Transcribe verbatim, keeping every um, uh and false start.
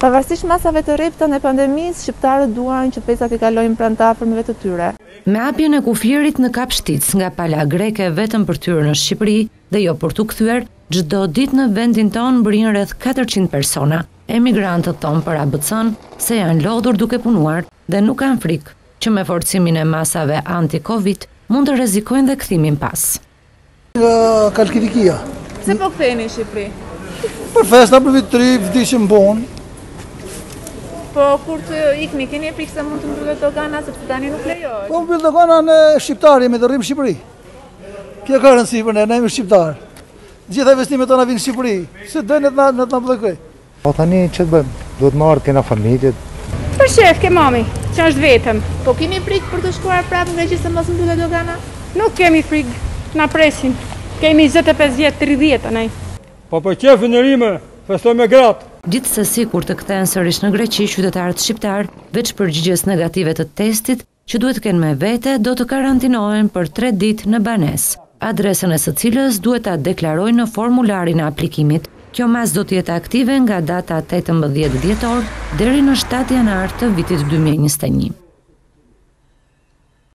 Pavarësisht masave të rripta në pandemisë, shqiptarët duan që pesat i kalojnë pranë të afërmëve të tyre. Me hapjen e kufierit në Kap Shtic nga pala greke vetëm për të hyrë në Shqipëri dhe jo për t'u kthyer, çdo ditë në vendin tonë mbërrin rreth katërqind persona. Emigrantët thonë për A B C-n se janë lodhur duke punuar dhe nuk kanë frikë që me forcimin e masave anti-Covid mund të rrezikojnë dhe kthimin pas. Nga Kalkidikia. Pse po ktheheni në Shqipëri? Për festa, për vit të ri, vdishim bon. Po kur të ikni, keni e frikë se mund të mbyllet dogana sepse tani nuk lejohet. Po mbyll dogana në shqiptarë, jemi të rrim Shqipëri. Kjo ka rëndësi për ne, ne jemi shqiptarë. Gjitha investimet tona vinë në Shqipëri. Si dojnë në të na bllokoj. Po tani që të bëjmë? Duhet marrë kena familjet. Për shef ke mami, që është vetëm. Po keni frikë për të shkuar prapë nga që se mos mbyllet dogana? Nuk kemi frikë, na presin. Kemi njëzet e pesë vjetë, tridhjetë anaj. Po për qefin e rime, festoj me gratë. Gjithsesi kur të kthehen sërish në Greqi, qytetarët shqiptar, veç përgjigjes negative të testit që duhet të kenë me vete, do të karantinohen për tre ditë në banesë, adresën e së cilës duhet ta deklarojnë në formularin e aplikimit. Kjo mas do të jetë aktive nga data tetëmbëdhjetë dhjetor deri në shtatë janar të vitit dy mijë e njëzet e një.